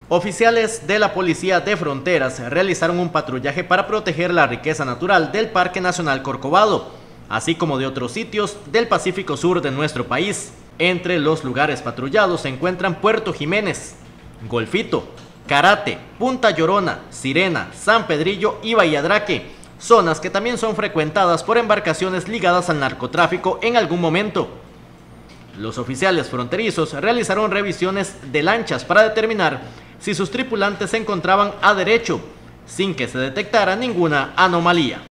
Oficiales de la Policía de Fronteras realizaron un patrullaje para proteger la riqueza natural del Parque Nacional Corcovado, así como de otros sitios del Pacífico Sur de nuestro país. Entre los lugares patrullados se encuentran Puerto Jiménez, Golfito, Carate, Punta Llorona, Sirena, San Pedrillo y Bahiadraque, zonas que también son frecuentadas por embarcaciones ligadas al narcotráfico en algún momento. Los oficiales fronterizos realizaron revisiones de lanchas para determinar si sus tripulantes se encontraban a derecho, sin que se detectara ninguna anomalía.